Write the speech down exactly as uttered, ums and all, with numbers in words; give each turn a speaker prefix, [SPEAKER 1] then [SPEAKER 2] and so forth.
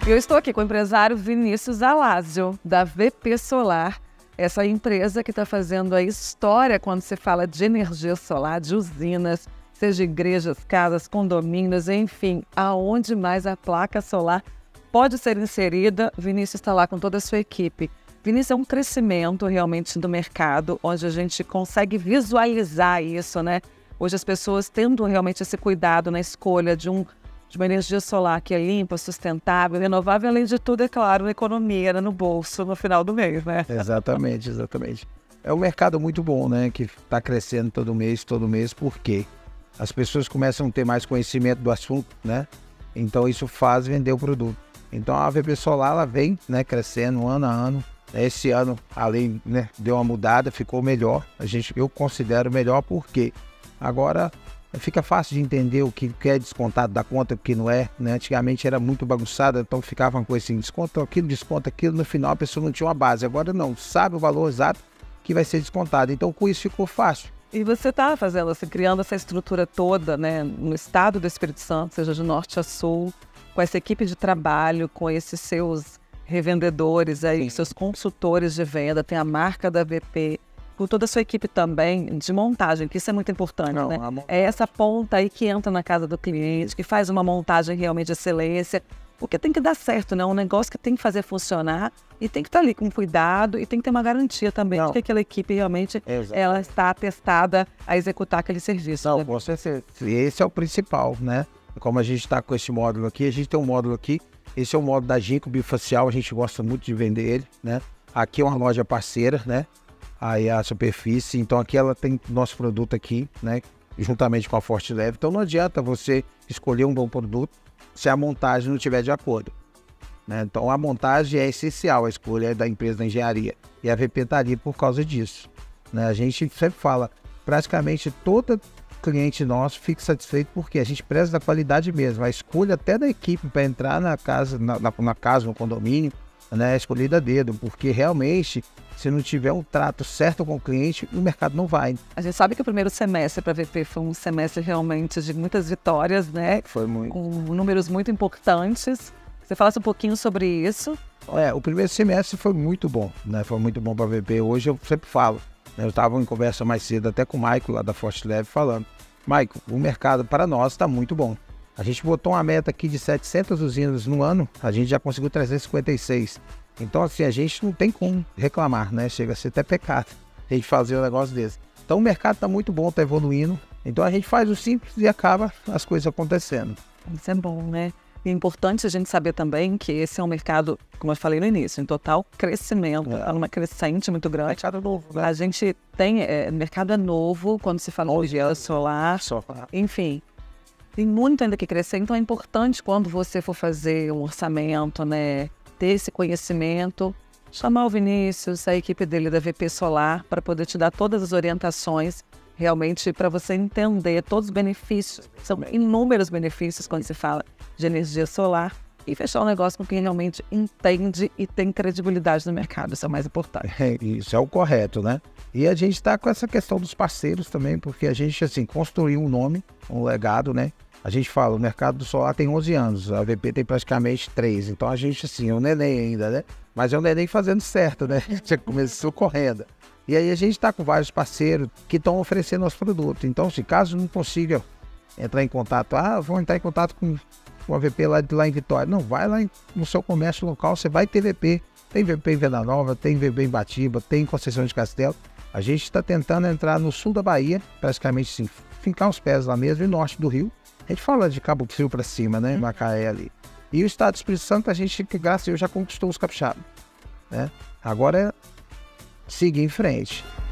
[SPEAKER 1] E eu estou aqui com o empresário Vinícius Alásio, da V P Solar, essa empresa que está fazendo a história quando se fala de energia solar, de usinas, seja igrejas, casas, condomínios, enfim, aonde mais a placa solar pode ser inserida. Vinícius está lá com toda a sua equipe. Vinícius, é um crescimento realmente do mercado, onde a gente consegue visualizar isso, né? Hoje as pessoas tendo realmente esse cuidado na escolha de, um, de uma energia solar que é limpa, sustentável, renovável, além de tudo, é claro, economia, né, no bolso no final do mês, né?
[SPEAKER 2] Exatamente, exatamente. É um mercado muito bom, né? Que está crescendo todo mês, todo mês, por quê? As pessoas começam a ter mais conhecimento do assunto, né? Então isso faz vender o produto. Então a V P Solar, ela vem, né, crescendo ano a ano. Esse ano, além, né, deu uma mudada, ficou melhor. A gente, eu considero melhor porque agora fica fácil de entender o que é descontado da conta, o que não é, né? Antigamente era muito bagunçado, então ficava uma coisa assim, desconta aquilo, desconta aquilo, no final a pessoa não tinha uma base. Agora não, sabe o valor exato que vai ser descontado. Então com isso ficou fácil.
[SPEAKER 1] E você está fazendo, assim, criando essa estrutura toda, né, no estado do Espírito Santo, seja de norte a sul, com essa equipe de trabalho, com esses seus revendedores aí, seus consultores de venda, tem a marca da V P, com toda a sua equipe também de montagem, que isso é muito importante,
[SPEAKER 2] Não,
[SPEAKER 1] né?
[SPEAKER 2] montagem...
[SPEAKER 1] É essa ponta aí que entra na casa do cliente, que faz uma montagem realmente de excelência, porque tem que dar certo, né? Um negócio que tem que fazer funcionar e tem que estar ali com cuidado e tem que ter uma garantia também Não. de que aquela equipe realmente ela está atestada a executar aquele serviço.
[SPEAKER 2] Não,
[SPEAKER 1] né?
[SPEAKER 2] com certeza. Esse é o principal, né? Como a gente está com esse módulo aqui, a gente tem um módulo aqui. Esse é o módulo da Ginkgo Bifacial, a gente gosta muito de vender ele, né? Aqui é uma loja parceira, né? Aí a superfície, então aqui ela tem nosso produto aqui, né? Juntamente com a Forte Leve. Então não adianta você escolher um bom produto se a montagem não estiver de acordo, né? Então a montagem é essencial, a escolha é da empresa da engenharia. E a V P está ali por causa disso, né? A gente sempre fala, praticamente todo cliente nosso fica satisfeito porque a gente preza da qualidade mesmo. A escolha até da equipe para entrar na casa, na, na, na casa, no condomínio, né, é escolhida a dedo, porque realmente, se não tiver um trato certo com o cliente, o mercado não vai.
[SPEAKER 1] A gente sabe que o primeiro semestre para a V P foi um semestre realmente de muitas vitórias, né?
[SPEAKER 2] Foi muito.
[SPEAKER 1] Com números muito importantes. Você falasse um pouquinho sobre isso?
[SPEAKER 2] É, o primeiro semestre foi muito bom, né? Foi muito bom para a V P. Hoje eu sempre falo, né? Eu estava em conversa mais cedo até com o Maico lá da Forte Leve falando, Maico, o mercado para nós está muito bom. A gente botou uma meta aqui de setecentas usinas no ano, a gente já conseguiu trezentas e cinquenta e seis. Então, assim, a gente não tem como reclamar, né? Chega a ser até pecado a gente fazer um negócio desse. Então, o mercado está muito bom, está evoluindo. Então, a gente faz o simples e acaba as coisas acontecendo.
[SPEAKER 1] Isso é bom, né? E é importante a gente saber também que esse é um mercado, como eu falei no início, em total crescimento, está é. numa crescente muito grande.
[SPEAKER 2] Mercado novo, né?
[SPEAKER 1] A gente tem, é, mercado é novo, quando se fala de energia solar,
[SPEAKER 2] solar,
[SPEAKER 1] enfim. Tem muito ainda que crescer, então é importante quando você for fazer um orçamento, né, ter esse conhecimento, chamar o Vinícius, a equipe dele da V P Solar, para poder te dar todas as orientações, realmente para você entender todos os benefícios. São inúmeros benefícios quando se fala de energia solar e fechar um negócio com quem realmente entende e tem credibilidade no mercado, isso é o mais importante.
[SPEAKER 2] É, isso é o correto, né? E a gente está com essa questão dos parceiros também, porque a gente, assim, construiu um nome, um legado, né? A gente fala, o mercado do solar tem onze anos, a V P tem praticamente três, então a gente, assim, é um neném ainda, né? Mas é um neném fazendo certo, né? Já começou correndo. E aí a gente está com vários parceiros que estão oferecendo nosso produto. Então, se caso não consiga entrar em contato, ah, vou entrar em contato com, com a V P lá, lá em Vitória. Não, vai lá em, no seu comércio local, você vai ter V P. Tem V P em Venda Nova, tem V P em Batiba, tem Conceição de Castelo. A gente está tentando entrar no sul da Bahia, praticamente assim, fincar os pés lá mesmo, e norte do Rio. A gente fala de Cabo Frio para cima, né? Macaé ali. E o estado do Espírito Santo, a gente, graças a Deus, já conquistou os capixabas, né? Agora é seguir em frente.